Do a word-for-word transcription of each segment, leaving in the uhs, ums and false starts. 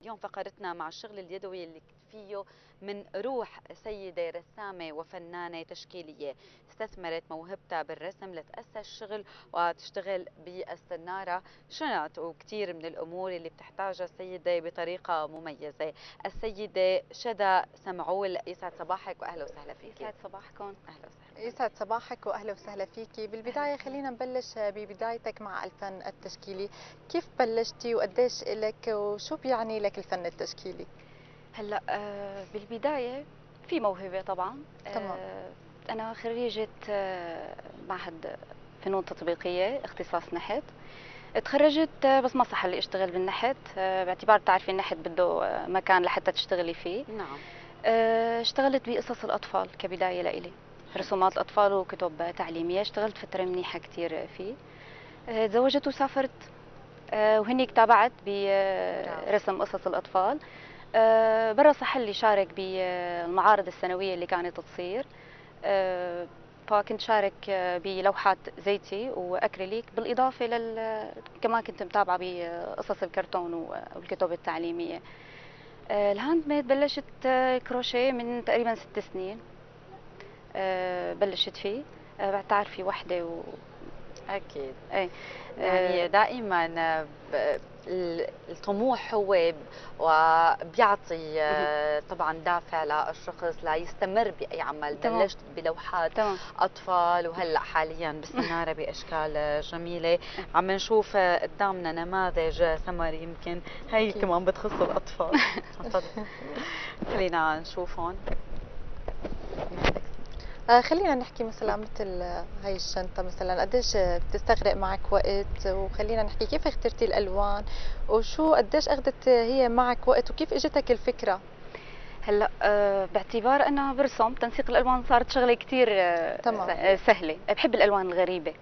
اليوم فقرتنا مع الشغل اليدوي اللي فيه من روح سيدة رسامة وفنانة تشكيلية استثمرت موهبتها بالرسم لتأسس شغل وتشتغل بالسنارة شنط وكثير من الأمور اللي بتحتاجها السيدة بطريقة مميزة. السيدة شذا سمعول، يسعد صباحك وأهلا وسهلا فيك. يسعد صباحكم. أهلا وسهلا. يسعد صباحك واهلا وسهلا فيكي. بالبدايه خلينا نبلش ببدايتك مع الفن التشكيلي، كيف بلشتي وقديش لك وشو بيعني لك الفن التشكيلي؟ هلا آه بالبدايه في موهبه طبعا. تمام. آه انا خريجه آه معهد فنون تطبيقيه اختصاص نحت. تخرجت آه بس ما صح لي اشتغل بالنحت، آه باعتبار تعرفي النحت بده آه مكان لحتى تشتغلي فيه. نعم. آه اشتغلت بقصص الاطفال كبدايه لإلي، رسومات اطفال وكتب تعليميه، اشتغلت فتره منيحه كثير فيه. آه تزوجت وسافرت، آه وهنيك تابعت برسم قصص الأطفال. آه برا صح لي شارك بالمعارض السنوية اللي كانت تصير، آه فكنت شارك آه بلوحات زيتي وأكريليك، بالإضافة لل كمان كنت متابعة بقصص الكرتون والكتب التعليمية. آه الهاند ميد بلشت آه كروشيه من تقريبا ست سنين. آه بلشت فيه، آه بتعرفي وحدة و... أكيد. ايه يعني دائما ب- ال- الطموح هو ب- وبيعطي آه، طبعا دافع للشخص ليستمر باي عمل. تمام. بلشت بلوحات تمام. اطفال وهلا حاليا بالسناره باشكال جميله. عم نشوف قدامنا نماذج سمر، يمكن هي أكيد. كمان بتخص الاطفال. تفضل. خلينا نشوفهم. آه خلينا نحكي مثلا مثل آه، هاي الشنطه مثلا قديش بتستغرق معك وقت، وخلينا نحكي كيف اخترتي الالوان وشو قديش اخذت هي معك وقت وكيف اجتك الفكره؟ هلا أه باعتبار انا برسم، تنسيق الالوان صارت شغله كثير أه تمام. سهله. بحب الالوان الغريبه،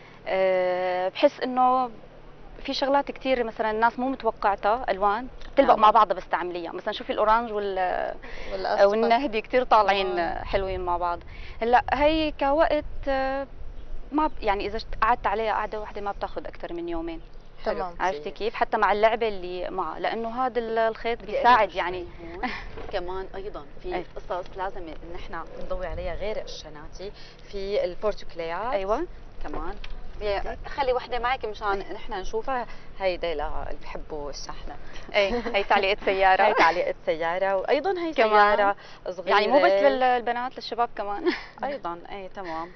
أه بحس انه في شغلات كثير مثلا الناس مو متوقعتها الوان بتلبق نعم. مع بعضها بس تعمليها. مثلا شوفي الاورانج وال والاصفر والنهدي كثير طالعين آه. حلوين مع بعض. هلا هي كوقت أه ما ب- يعني اذا قعدت عليها قعده واحده ما بتاخذ اكثر من يومين. تمام. عرفتي كيف؟ حتى مع اللعبه اللي معها، لانه هذا الخيط بدي بيساعد أقرب يعني. شوي هون. كمان ايضا في أي. قصص لازم نحن نضوي عليها غير الشناتي، في البورتوكليات. ايوه كمان يا- خلي وحده معك مشان نحن نشوفها. هيدا اللي بحبوا الشحنه. ايه هي تعليقة سيارة. هي تعليقة سيارة، وايضا هي كمان. سيارة صغيرة يعني مو بس للبنات، للشباب كمان. ايضا. اي تمام.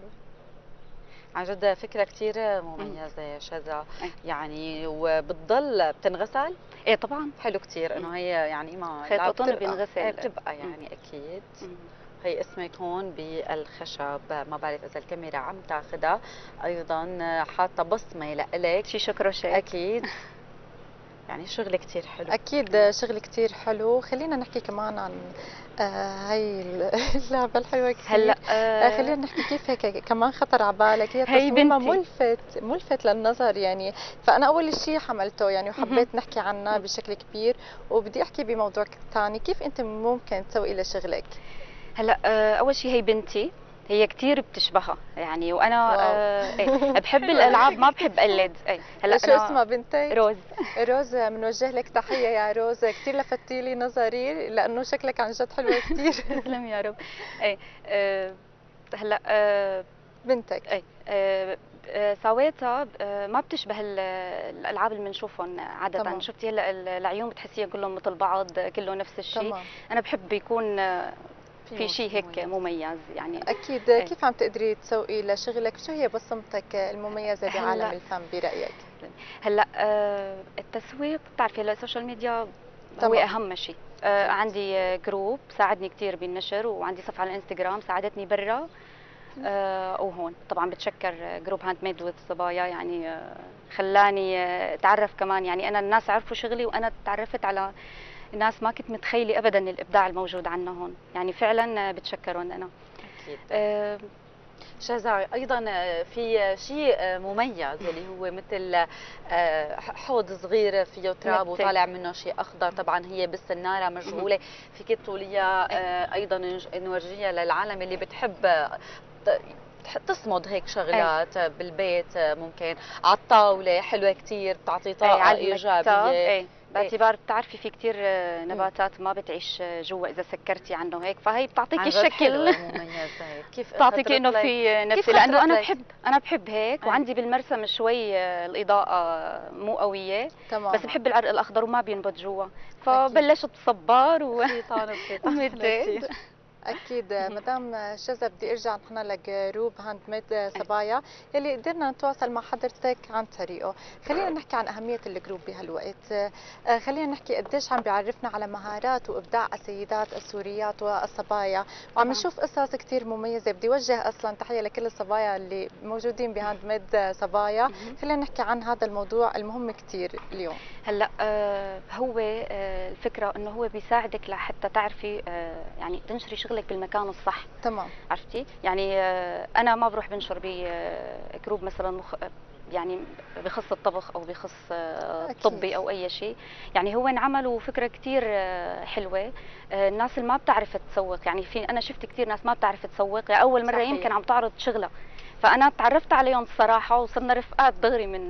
عن جد فكرة كتير مميزة شذا. أي. يعني وبتضل بتنغسل. ايه طبعا. حلو كتير انه هي يعني ما خيط لا قطن بتبقى. بينغسل. ايه بتبقى يعني اكيد. مم. هي اسمك هون بالخشب، ما بعرف اذا الكاميرا عم تاخدها. ايضا حاطه بصمه لإلك. شي شكرشة. اكيد. يعني شغل كتير حلو. اكيد شغل كتير حلو. خلينا نحكي كمان عن آه هاي اللعبه الحلوه كتير. هلا آه آه خلينا نحكي كيف هيك كمان خطر على بالك، هي هي تصميمها بنتي. ملفت ملفت للنظر يعني. فانا اول شيء حملته يعني مهم. وحبيت نحكي عنها بشكل كبير. وبدي احكي بموضوع ثاني، كيف انت ممكن تسوي لشغلك؟ هلا آه اول شيء هي بنتي، هي كثير بتشبهها يعني. وانا واو. آه ايه بحب الالعاب، ما بحب اقلد. اي هلا شو انا اسمها بنتك؟ روز. روز، بنوجه لك تحية يا روز، كثير لفتتي لي نظري لأنه شكلك عن جد حلوة كثير. تسلم يا رب. اي آه هلا آه بنتك. اي آه آه، سويتها آه، ما بتشبه ال- الالعاب اللي بنشوفهم عاده. تمام. شفتي هلا ال- العيون بتحسيها كلهم مثل بعض، كله نفس الشيء. تمام. انا بحب يكون آه، في شيء هيك مميز. مميز يعني. أكيد. إيه. كيف عم تقدري تسوقي لشغلك؟ شو هي بصمتك المميزة بعالم هلا الفن برأيك؟ هلا آه، التسويق بتعرفي هلا السوشيال ميديا هو تمام. اهم شيء. آه، أكيد. عندي آه، جروب ساعدني كثير بالنشر، وعندي صفحه على الانستغرام ساعدتني برا آه، وهون. طبعا بتشكر آه، جروب هاند ميد وذ صبايا، يعني آه، خلاني آه، اتعرف كمان. يعني انا الناس عرفوا شغلي وانا تعرفت على ناس ما كنت متخيله ابدا الابداع الموجود عندنا هون. يعني فعلا آه، بتشكرهم انا. اكيد. آه، شذا ايضا في شيء مميز اللي هو مثل حوض صغير فيه تراب نبتة. وطالع منه شيء اخضر. طبعا هي بالسناره مشغوله. فيك تطوليها ايضا نورجيها للعالم اللي بتحب ت- تصمد هيك شغلات بالبيت، ممكن على الطاوله. حلوه كثير، بتعطي اي على طاقه المكتب. ايجابيه. اي باعتبار بتعرفي في كثير نباتات ما بتعيش جوا اذا سكرتي عنه هيك، فهي بتعطيكي الشكل مميزه هيك كيف بتعطيكي انه في نفسي، لانه انا بحب انا بحب هيك. أي. وعندي بالمرسم شوي الاضاءه مو قويه، تمام. بس بحب العرق الاخضر وما بينبت جوا، فبلشت صبار و خيطان بخيطان ومديت. اكيد مدام شذى، بدي ارجع نحن لجروب هاند ميد صبايا يلي قدرنا نتواصل مع حضرتك عن طريقه. خلينا نحكي عن اهميه الجروب بهالوقت، خلينا نحكي قديش عم بيعرفنا على مهارات وابداع السيدات السوريات والصبايا، وعم نشوف قصص كثير مميزه. بدي وجه اصلا تحيه لكل الصبايا اللي موجودين بهاند ميد صبايا. خلينا نحكي عن هذا الموضوع المهم كثير اليوم. هلا آه هو آه الفكره انه هو بيساعدك لحتى تعرفي آه يعني تنشري شغلك بالمكان الصح. تمام. عرفتي يعني آه انا ما بروح بنشر بجروب مثلا مخ يعني بخص الطبخ او بخص آه طبي او اي شيء. يعني هو انعمل وفكره كثير آه حلوه. آه الناس اللي ما بتعرف تسوق، يعني في انا شفت كثير ناس ما بتعرف تسوق، يعني اول مره صحيح. يمكن عم تعرض شغلها، فانا تعرفت عليهم الصراحه وصرنا رفقات دغري من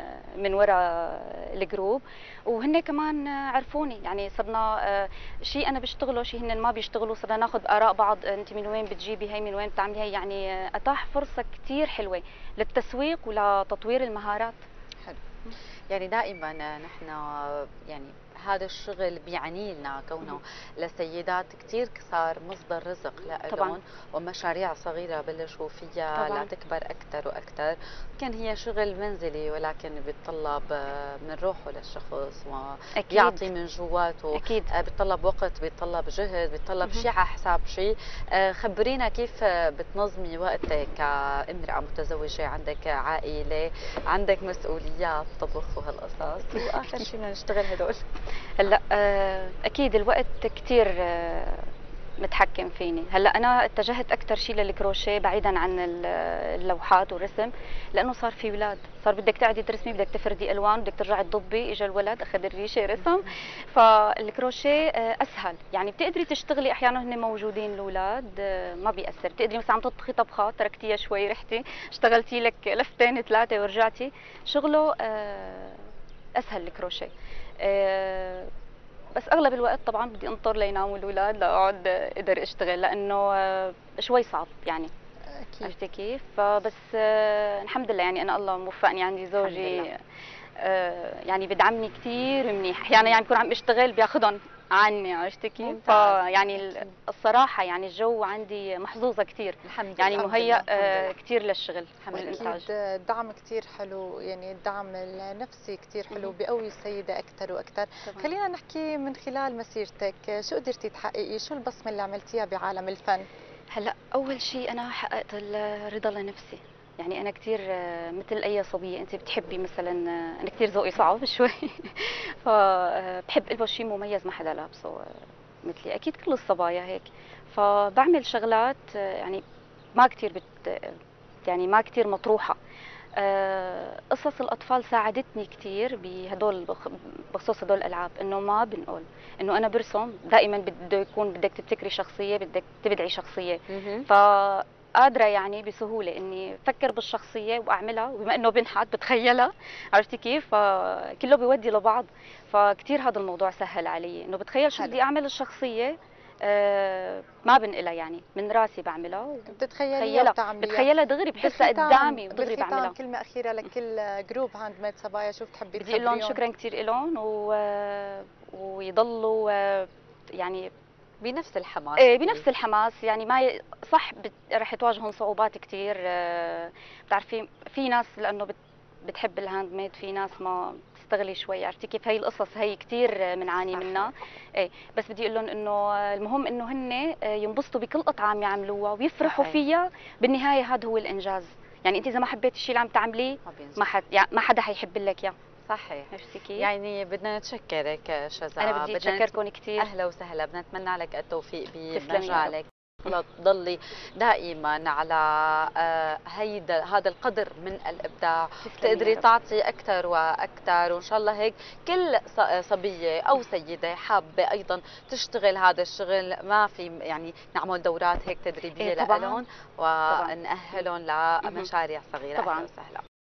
من وراء الجروب، وهن كمان عرفوني. يعني صرنا شيء انا بشتغله شيء هن ما بيشتغلوا، صرنا ناخذ اراء بعض، انت من وين بتجيبي هي، من وين بتعملي هي. يعني اتاح فرصه كثير حلوه للتسويق ولتطوير المهارات. حلو. يعني دائما نحن يعني هذا الشغل بيعني لنا كونه للسيدات كثير صار مصدر رزق لهم، ومشاريع صغيره بلشوا فيها طبعاً. لتكبر اكثر واكثر. يمكن هي شغل منزلي ولكن بيتطلب من روحه للشخص وبيعطي من جواته. اكيد بيتطلب وقت، بيتطلب جهد، بيتطلب شيء على حساب شيء. خبرينا كيف بتنظمي وقتك كامراه متزوجه، عندك عائله، عندك مسؤوليات، طبخ وهالقصص، واخر شيء بدنا نشتغل هدول. هلا اكيد الوقت كثير متحكم فيني. هلا انا اتجهت اكثر شيء للكروشيه بعيدا عن اللوحات والرسم، لانه صار في اولاد، صار بدك تقعدي ترسمي، بدك تفردي الوان، بدك ترجعي تضبي، اجى الولد اخذ الريشه رسم. فالكروشيه اسهل، يعني بتقدري تشتغلي احيانا هن موجودين الاولاد ما بيأثر. بتقدري مثلا عم تطبخي طبخات تركتيها شوي رحتي اشتغلتي لك لفتين ثلاثه ورجعتي. شغله اسهل الكروشيه. أه بس اغلب الوقت طبعا بدي انطر ليناموا الاولاد لاقعد اقدر اشتغل، لانه أه شوي صعب يعني. اكيد. عرفتي كيف؟ فبس أه الحمد لله، يعني انا الله موفقني، عندي زوجي أه يعني بدعمني كثير منيح. احيانا يعني بكون عم اشتغل بياخذهم عني، عرفتي كيف؟ فيعني الصراحه يعني الجو عندي محظوظه كثير، الحمد يعني لله. مهيأ آه كثير للشغل والانتاج. الدعم كثير حلو، يعني الدعم النفسي كثير حلو، بيقوي السيده اكثر واكثر. خلينا نحكي من خلال مسيرتك شو قدرتي تحققي، شو البصمه اللي عملتيها بعالم الفن؟ هلا اول شيء انا حققت الرضا لنفسي. يعني انا كثير مثل اي صبيه انت بتحبي مثلا، انا كثير ذوقي صعب شوي فبحب البس شيء مميز ما حدا لابسه مثلي، اكيد كل الصبايا هيك. فبعمل شغلات يعني ما كثير بت يعني ما كثير مطروحه. قصص الاطفال ساعدتني كثير بهدول، بخصوص هدول الالعاب، انه ما بنقول انه انا برسم، دائما بده يكون بدك تبتكري شخصيه، بدك تبدعي شخصيه. ف قادرة يعني بسهولة إني أفكر بالشخصية وأعملها، وبما إنه بنحت بتخيلها، عرفتي كيف؟ فكله بيودي لبعض. فكتير هذا الموضوع سهل علي، إنه بتخيل شو بدي أعمل الشخصية، آه ما بنقلها يعني من راسي بعملها، بتتخيلها وبتعمليها، بتخيلها دغري، بحسها قدامي ودغري بعملها. كلمة أخيرة لكل جروب هاند ميد صبايا، شو بتحبي بدي أقول لهم شكرا كثير لهم، و... ويضلوا يعني بنفس الحماس. ايه بنفس الحماس. يعني ما ي... صح بت... رح تواجههم صعوبات كثير. أه... بتعرفي في ناس لانه بت... بتحب الهاند ميد، في ناس ما بتستغلي شوي، عرفتي كيف؟ هي القصص هي كثير بنعاني منها. ايه بس بدي اقول لهم انه المهم انه هن ينبسطوا بكل قطعه عم يعملوها ويفرحوا فيها. بالنهايه هذا هو الانجاز. يعني انت اذا ما حبيتي الشيء اللي عم تعمليه ما حد يعني ما حدا حيحب لك اياه. صحيح. عرفتي كيف؟ يعني بدنا نتشكرك شذى. انا بدي اتشكركم كثير. اهلا وسهلا، بدنا نتمنى لك التوفيق بمجالك، تضلي دائما على هيدا هذا القدر من الابداع، تقدري تعطي اكثر واكثر، وان شاء الله هيك كل صبيه او سيده حابه ايضا تشتغل هذا الشغل، ما في يعني نعمل دورات هيك تدريبيه لهم ونأهلهم لمشاريع صغيره. طبعا. اهلا وسهلا.